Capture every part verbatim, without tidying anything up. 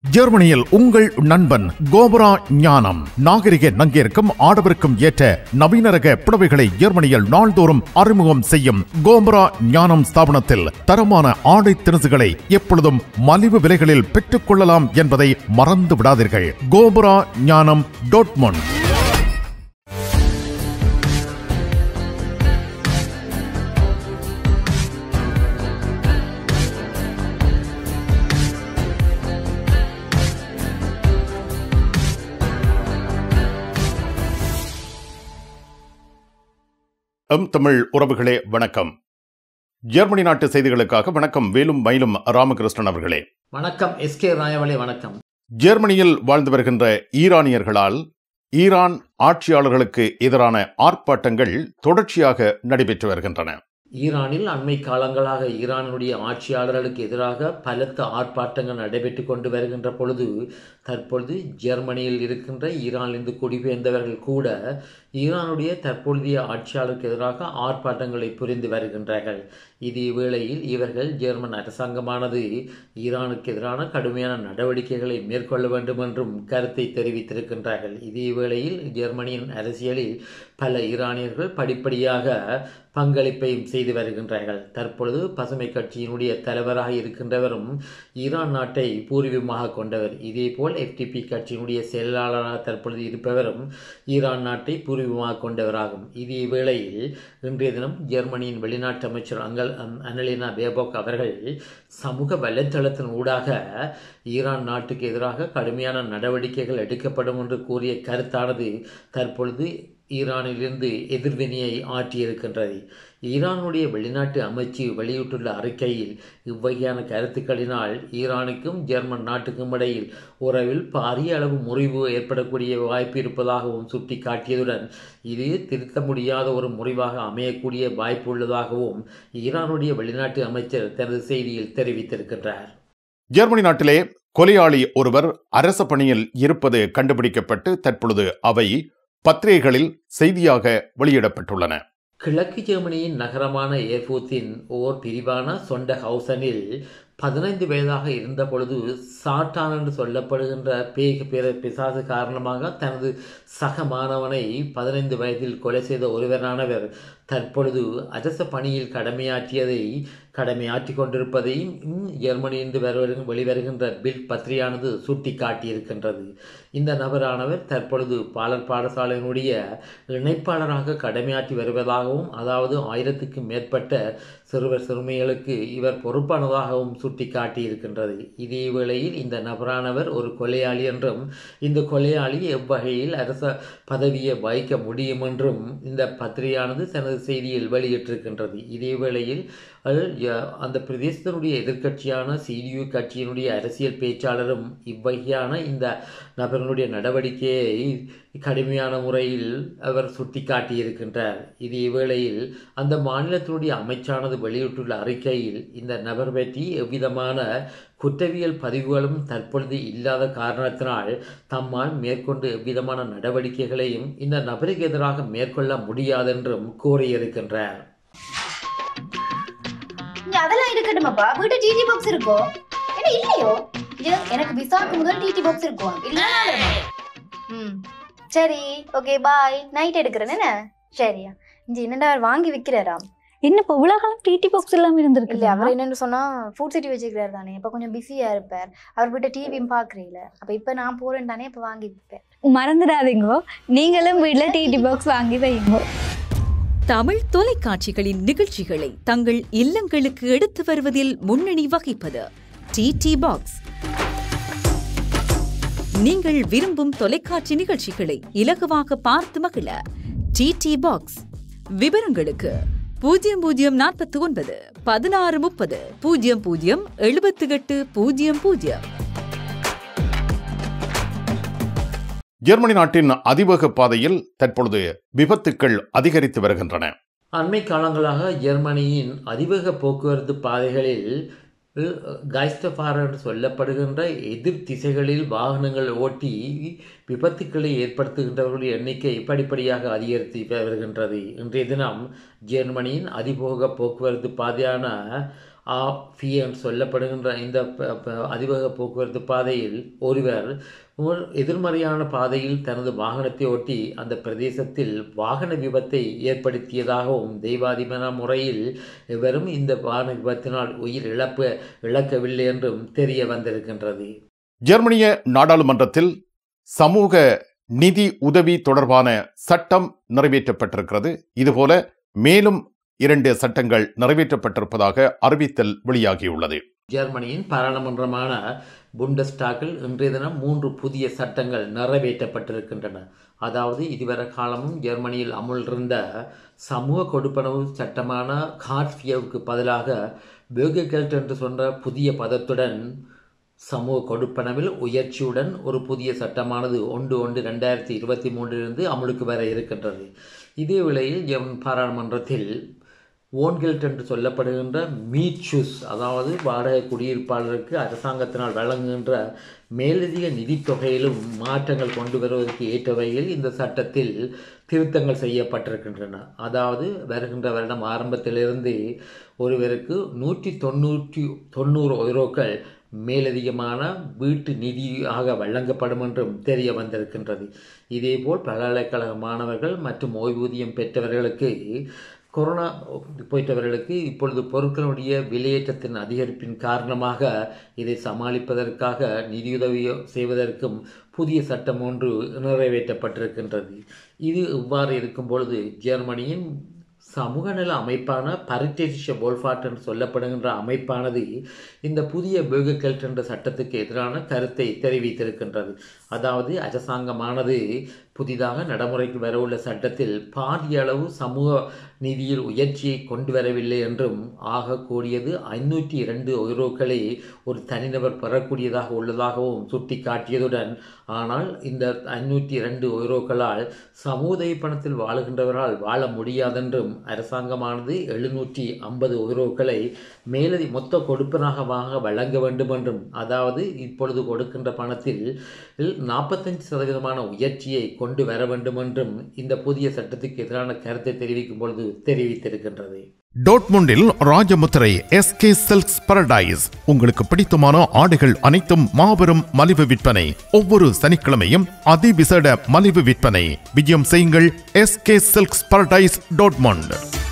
ஜெர்மனியில் உங்கள் நண்பன் கோபரா ஞானம் நாகரிக நங்கிற்கும் ஆடவருக்கும் ஏற்ற நவீன ரக புடவைகளை ஜெர்மனியில் நாள்தோறும் அறிமுகம் செய்யும் கோபரா ஞானம் ஸ்தாபனத்தில் தரமான ஆடை திணுசுகளை எப்பொழுதும் மலிவு விலைகளில் பெற்றுக் கொள்ளலாம் என்பதை மறந்து விடாதீர்கள். கோபரா ஞானம் டோட்மண்ட். எம் தமிழ் உறவுகளே வணக்கம். ஜெர்மனி நாட்டு செய்திகளுக்காக வணக்கம் வேலும் மயிலும் ராமகிருஷ்ணன் அவர்களே. வணக்கம் எஸ் கே ராயவளே. வணக்கம். ஜெர்மனியில் வாழ்ந்து வருகின்ற ஈரானியர்களால் ஈரான் ஆட்சியாளர்களுக்கு எதிரான ஆர்ப்பாட்டங்கள் தொடர்ச்சியாக நடைபெற்று வருகின்றன. ஈரானில் அண்மை காலங்களாக ஈரானுடைய ஆட்சியாளர்களுக்கு எதிராக பலத்த ஆர்ப்பாட்டங்கள் நடைபெற்று கொண்டு வருகின்ற பொழுது தற்பொழுது ஜெர்மனியில் இருக்கின்ற ஈரானிலிருந்து குடிபெயர்ந்தவர்கள் கூட ஈரானுடைய தற்பொழுதைய ஆட்சியாளருக்கு எதிராக ஆர்ப்பாட்டங்களை புரிந்து வருகின்றார்கள். இதே வேளையில் இவர்கள் ஜெர்மன் அரசாங்கமானது ஈரானுக்கு எதிரான கடுமையான நடவடிக்கைகளை மேற்கொள்ள வேண்டும் என்றும் கருத்தை தெரிவித்திருக்கின்றார்கள். இதே வேளையில் ஜெர்மனியின் அரசியலில் பல ஈரானியர்கள் படிப்படியாக பங்களிப்பையும் செய்து வருகின்றார்கள். தற்பொழுது பசுமை கட்சியினுடைய தலைவராக இருக்கின்றவரும் ஈரான் நாட்டை பூர்வீகமாக கொண்டவர். இதேபோல் எஃப்டிபி கட்சியினுடைய செயலாளராக தற்பொழுது இருப்பவரும் ஈரான் நாட்டை பூர்வீகமாக கொண்டவராகும். இதே வேளையில் இன்றைய தினம் ஜெர்மனியின் வெளிநாட்டு அமைச்சர் அங்கல் அன்னலினா பேபோக் அவர்கள் சமூக வலைத்தளத்தின் ஊடாக ஈரான் நாட்டுக்கு எதிராக கடுமையான நடவடிக்கைகள் எடுக்கப்படும் என்று கூறிய கருத்தானது தற்பொழுது ஈரானிலிருந்து எதிர்வினையை ஆற்றியிருக்கின்றது. ஈரானுடைய வெளிநாட்டு அமைச்சு வெளியிட்டுள்ள அறிக்கையில் இவ்வகையான கருத்துக்களினால் ஈரானுக்கும் ஜெர்மன் நாட்டுக்கும் இடையில் உறவில் பாரிய அளவு முறிவு ஏற்படக்கூடிய வாய்ப்பு இருப்பதாகவும் சுட்டி காட்டியதுடன் இது திருத்த முடியாத ஒரு முறிவாக அமையக்கூடிய வாய்ப்பு உள்ளதாகவும் ஈரானுடைய வெளிநாட்டு அமைச்சர் தனது செய்தியில் தெரிவித்திருக்கின்றார். ஜெர்மனி நாட்டிலே கொலையாளி ஒருவர் அரச பணியில் இருப்பது கண்டுபிடிக்கப்பட்டு தற்பொழுது அவை பத்திரிகைகளில் செய்தியாக வெளியிடப்பட்டுள்ளன. கிழக்கு ஜெர்மனியின் நகரமான ஏர்பூத்தின் ஓர் பிரிவான சொண்டஹவுசனில் பதினைந்து வயதாக இருந்த பொழுது சாட்டான் என்று சொல்லப்படுகின்ற பேய் பிற பிசாசு காரணமாக தனது சக மாணவனை பதினைந்து வயதில் கொலை செய்த ஒருவரானவர் தற்பொழுது அரச பணியில் கடமையாற்றியதை கடமையாற்றி கொண்டிருப்பதையும் ஜெர்மனியிலிருந்து வருவரு வெளிவருகின்ற பில் பத்திரிகையானது சுட்டி காட்டியிருக்கின்றது. இந்த நபரானவர் தற்பொழுது பாலர் பாடசாலையினுடைய இணைப்பாளராக கடமையாற்றி வருவதாகவும் அதாவது ஆயிரத்துக்கும் மேற்பட்ட சிறுவர் சிறுமிகளுக்கு இவர் பொறுப்பானதாகவும் சுட்டி காட்டியிருக்கின்றது. இதே வேளையில் இந்த நபரானவர் ஒரு கொலையாளி என்றும் இந்த கொலையாளி எவ்வகையில் அரச பதவியை வகிக்க முடியும் என்றும் இந்த பத்திரிகையானது தனது செய்தியில் வெளியிட்டிருக்கின்றது. இதே வேளையில் அந்த பிரதேசத்தினுடைய எதிர்க்கட்சியான சிடியு கட்சியினுடைய அரசியல் பேச்சாளரும் இவ்வகையான இந்த நபர்களுடைய நடவடிக்கையை கடுமையான முறையில் அவர் சுட்டி காட்டியிருக்கின்றார். இதே வேளையில் அந்த மாநிலத்தினுடைய அமைச்சானது வெளியிட்டுள்ள அறிக்கையில் இந்த நபர் பற்றி எவ்விதமான குற்றவியல் பதிவுகளும் தற்பொழுது இல்லாத காரணத்தினால் தம்மால் மேற்கொண்டு எவ்விதமான நடவடிக்கைகளையும் இந்த நபருக்கு எதிராக மேற்கொள்ள முடியாதென்றும் கூறியிருக்கின்றார். அதெல்லாம் இருக்கட்டுமாப்பா, வீட்டு டிடி பாக்ஸ் இருக்கோ என்ன இல்லையோ? எனக்கு விசாக்கு முதல் டிடி பாக்ஸ் இருக்கும் இல்ல? ம் சரி, ஓகே பாய். நைட் எடுக்கிறேன் என்ன? சரியா இங்க என்னடா வாங்கி விற்கிறாராம். என்ன இப்போ உலகம் டிடி பாக்ஸ் எல்லாம் இருந்திருக்கு இல்லை, அவர் என்னன்னு சொன்னா ஃபுட் சிட்டி வச்சுக்கிறாரு தானே, இப்போ கொஞ்சம் பிஸியா இருப்பார். அவர் வீட்டை டிவியும் பாக்குறீங்கள, அப்ப இப்ப நான் போறேன் தானே, இப்ப வாங்கி விற்பேன். மறந்துடாதீங்கோ, நீங்களும் வீட்டுல டிடி பாக்ஸ் வாங்கி வைங்க. தமிழ் தொலைக்காட்சிகளின் நிகழ்ச்சிகளை தங்கள் இல்லங்களுக்கு எடுத்து வருவதில் முன்னணி வகிப்பது டிடி பாக்ஸ். நீங்கள் விரும்பும் தொலைக்காட்சி நிகழ்ச்சிகளை இலகுவாக பார்த்து மகிழ டிடி பாக்ஸ். விவரங்களுக்கு பூஜ்ஜியம் பூஜ்ஜியம் நாற்பத்தி ஒன்பது பதினாறு முப்பது பூஜ்ஜியம் பூஜ்ஜியம் எழுபத்தி எட்டு பூஜ்ஜியம் பூஜ்ஜியம். ஜெர்மனி நாட்டின் அதிவேக பாதையில் தற்பொழுது விபத்துக்கள் அதிகரித்து வருகின்றன. அண்மை காலங்களாக ஜெர்மனியின் அதிவேக போக்குவரத்து பாதைகளில் கைஸ்டஃபார் என்று சொல்லப்படுகின்ற எதிர் திசைகளில் வாகனங்கள் ஓட்டி விபத்துக்களை ஏற்படுத்துகின்றவர்களுடைய எண்ணிக்கை படிப்படியாக அதிகரித்து வருகின்றது. இன்றைய தினம் ஜெர்மனியின் அதிவேக போக்குவரத்து பாதையான ஆஃபி என்று சொல்லப்படுகின்ற இந்த அதிவேக போக்குவரத்து பாதையில் ஒருவர் எதிர்மறையான பாதையில் தனது வாகனத்தை ஓட்டி அந்த பிரதேசத்தில் வாகன விபத்தை ஏற்படுத்தியதாகவும் தெய்வாதீன முறையில் வெறும் இந்த வாகன விபத்தினால் உயிர் இழப்பு இழக்கவில்லை என்றும் தெரிய வந்திருக்கின்றது. ஜெர்மனிய நாடாளுமன்றத்தில் சமூக நிதி உதவி தொடர்பான சட்டம் நிறைவேற்றப்பட்டிருக்கிறது. இதுபோல மேலும் இரண்டு சட்டங்கள் நிறைவேற்றப்பட்டிருப்பதாக அறிவித்தல் வெளியாகியுள்ளது. ஜெர்மனியின் பாராளுமன்றமான புண்டஸ்டாக்கில் இன்றைய தினம் மூன்று புதிய சட்டங்கள் நிறைவேற்றப்பட்டிருக்கின்றன. அதாவது இதுவரை காலமும் ஜெர்மனியில் அமுல் இருந்த சமூக கொடுப்பனவு சட்டமான கார்ஃபியவுக்கு பதிலாக பேகெல்ட் என்று சொன்ன புதிய பதத்துடன் சமூக கொடுப்பனவில் உயர்ச்சியுடன் ஒரு புதிய சட்டமானது ஒன்று ஒன்று ரெண்டாயிரத்தி இருபத்தி மூன்றிலிருந்து அமலுக்கு வர இருக்கின்றது. இதே வேளையில் ஜெர்மன் பாராளுமன்றத்தில் ஓன்கெல்ட் என்று சொல்லப்படுகின்ற மீட்சூஸ், அதாவது வாடகை குடியிருப்பாளருக்கு அரசாங்கத்தினால் வழங்குகின்ற மேலதிக நிதித்தொகையிலும் மாற்றங்கள் கொண்டு வருவதற்கு ஏற்ற வகையில் இந்த சட்டத்தில் திருத்தங்கள் செய்யப்பட்டிருக்கின்றன. அதாவது வருகின்ற வருடம் ஆரம்பத்திலிருந்து ஒருவருக்கு நூற்றி தொண்ணூற்றி தொண்ணூறு யூரோக்கள் மேலதிகமான வீட்டு நிதியாக வழங்கப்படும் என்றும் தெரிய வந்திருக்கின்றது. இதேபோல் பல்கலைக்கழக மாணவர்கள் மற்றும் ஓய்வூதியம் பெற்றவர்களுக்கு கொரோனா போயிட்டவர்களுக்கு இப்பொழுது பொருட்களுடைய விலையேற்றத்தின் அதிகரிப்பின் காரணமாக இதை சமாளிப்பதற்காக நிதியுதவி செய்வதற்கும் புதிய சட்டம் ஒன்று நிறைவேற்றப்பட்டிருக்கின்றது. இது இவ்வாறு இருக்கும் பொழுது ஜெர்மனியின் சமூக நல அமைப்பான பரிட்டேஷிய போல்ஃபாட் என்று சொல்லப்படுகின்ற அமைப்பானது இந்த புதிய பேகெல்ட் என்ற சட்டத்துக்கு எதிரான கருத்தை தெரிவித்திருக்கின்றது. அதாவது அரசாங்கமானது புதிதாக நடைமுறைக்கு வரவுள்ள சட்டத்தில் பாதிய அளவு சமூக நிதியில் உயர்ச்சியை கொண்டு வரவில்லை என்றும் ஆகக்கூடியது ஐநூற்றி இரண்டு யூரோக்களை ஒரு தனிநபர் பெறக்கூடியதாக உள்ளதாகவும் சுட்டி காட்டியதுடன், ஆனால் இந்த ஐநூற்றி இரண்டு யூரோக்களால் சமூக பணத்தில் வாழுகின்றவரால் வாழ முடியாதென்றும் அரசாங்கமானது எழுநூற்றி ஐம்பது யூரோக்களை மேலதி மொத்த கொடுப்பனாக வாங்க வழங்க வேண்டும் என்றும், அதாவது இப்பொழுது கொடுக்கின்ற பணத்தில் நாற்பத்தஞ்சு சதவீதமான உயர்ச்சியை கொண்டு வர வேண்டும் என்றும் இந்த புதிய சட்டத்துக்கு எதிரான கருத்தை தெரிவிக்கும் பொழுது தெரிவித்திருக்கின்றது. டோட்முண்டில் ராஜமுத்திரை எஸ்கே சில்க்ஸ் பாரடைஸ் உங்களுக்கு பிடித்தமான ஆடைகள் அனைத்தும் மாபெரும் மலிவு விற்பனை. ஒவ்வொரு சனிக்கிழமையும் அதிவிசேட மலிவு விற்பனை. விஜயம் செய்யுங்கள் எஸ்கே சில்க்ஸ் பாரடைஸ் டோட்முண்ட்.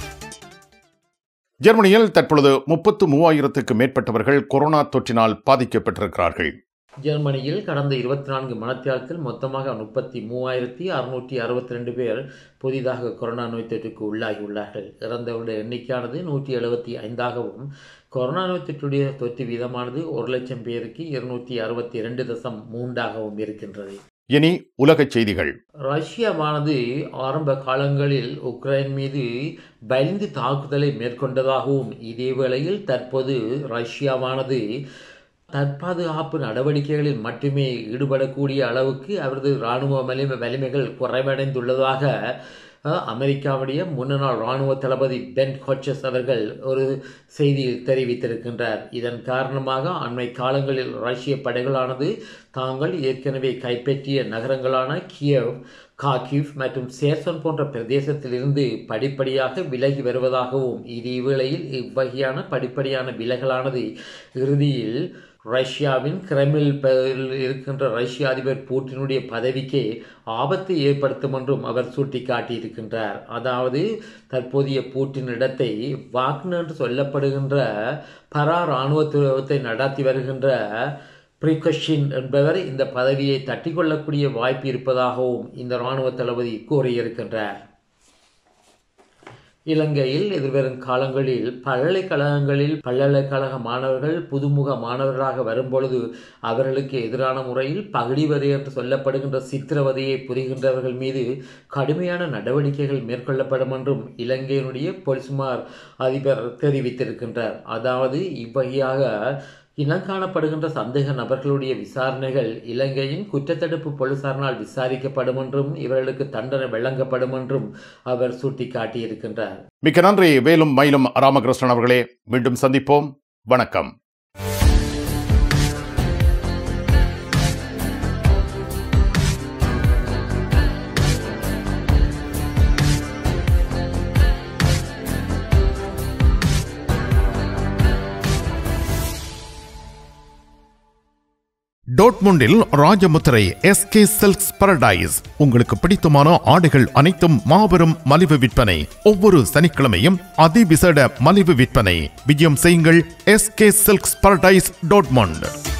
ஜெர்மனியில் தற்பொழுது முப்பத்து மூவாயிரத்துக்கு மேற்பட்டவர்கள் கொரோனா தொற்றினால் பாதிக்கப்பட்டிருக்கிறார்கள். ஜெர்மனியில் கடந்த இருபத்தி நான்கு மணித்தியாலத்தில் மொத்தமாக முப்பத்தி மூவாயிரத்தி அறுநூற்றி அறுபத்தி ரெண்டு பேர் புதிதாக கொரோனா நோய் தொற்றுக்கு உள்ளாகியுள்ளார்கள். இறந்தவருடைய எண்ணிக்கையானது நூற்றி எழுபத்தி ஐந்தாகவும் கொரோனா நோய் தொற்றுடைய தொற்று வீதமானது ஒரு லட்சம் பேருக்கு இருநூற்றி அறுபத்தி இரண்டு தசம் மூன்றாகவும் இருக்கின்றது. இனி உலக செய்திகள். ரஷ்யாவானது ஆரம்ப காலங்களில் உக்ரைன் மீது பயந்து தாக்குதலை மேற்கொண்டதாகவும், இதே வேளையில் தற்போது ரஷ்யாவானது தற்பாதுகாப்பு நடவடிக்கைகளில் மட்டுமே ஈடுபடக்கூடிய அளவுக்கு அவரது இராணுவ வலிமை வலிமைகள் குறைவடைந்துள்ளதாக அமெரிக்காவுடைய முன்னாள் இராணுவ தளபதி பென் ஹொச்சஸ் அவர்கள் ஒரு செய்தியில் தெரிவித்திருக்கின்றார். இதன் காரணமாக அண்மை காலங்களில் ரஷ்ய படைகளானது தாங்கள் ஏற்கனவே கைப்பற்றிய நகரங்களான கியவ், கார்கிவ் மற்றும் சேர்சன் போன்ற பிரதேசத்திலிருந்து படிப்படியாக விலகி வருவதாகவும், இதே வேளையில் இவ்வகையான படிப்படியான விலகலானது இறுதியில் ரஷ்யாவின் கிரெம்ளில் இருக்கின்ற ரஷ்ய அதிபர் பூட்டினுடைய பதவிக்கே ஆபத்தை ஏற்படுத்தும் என்றும் அவர் சுட்டிக்காட்டியிருக்கின்றார். அதாவது தற்போதைய பூட்டின் இடத்தை வாக்னர் என்று சொல்லப்படுகின்ற பரா இராணுவத்தை நடத்தி வருகின்ற பிரிகஷின் என்பவர் இந்த பதவியை தட்டிக்கொள்ளக்கூடிய வாய்ப்பு இருப்பதாகவும் இந்த இராணுவ தளபதி கூறியிருக்கின்றார். இலங்கையில் எதிர்வரும் காலங்களில் பல்கலைக்கழகங்களில் பல்கலைக்கழக மாணவர்கள் புதுமுக மாணவர்களாக வரும்பொழுது அவர்களுக்கு எதிரான முறையில் பகடிவதை என்று சொல்லப்படுகின்ற சித்திரவதையை புரிகின்றவர்கள் மீது கடுமையான நடவடிக்கைகள் மேற்கொள்ளப்படும் என்றும் இலங்கையினுடைய பொலிஸ்மார் அதிபர் தெரிவித்திருக்கின்றார். அதாவது இவ்வகையாக இனங்காணப்படுகின்ற சந்தேக நபர்களுடைய விசாரணைகள் இலங்கையின் குற்றத்தடுப்பு போலீசாரினால் விசாரிக்கப்படும் என்றும் இவர்களுக்கு தண்டனை வழங்கப்படும் என்றும் அவர் சுட்டிக்காட்டியிருக்கின்றார். மிக்க நன்றி வேலும் மயிலும் ராமகிருஷ்ணன் அவர்களே. மீண்டும் சந்திப்போம். வணக்கம். டோட்முண்டில் ராஜமுத்திரை எஸ்கே சில்க்ஸ் பாரடைஸ். உங்களுக்கு பிடித்தமான ஆடைகள் அனைத்தும் மாபெரும் மலிவு விற்பனை. ஒவ்வொரு சனிக்கிழமையும் அதிவிசேட மலிவு விற்பனை. விஜயம் செய்யுங்கள் எஸ்கே சில்க்ஸ் பாரடைஸ் டோட்முண்ட்.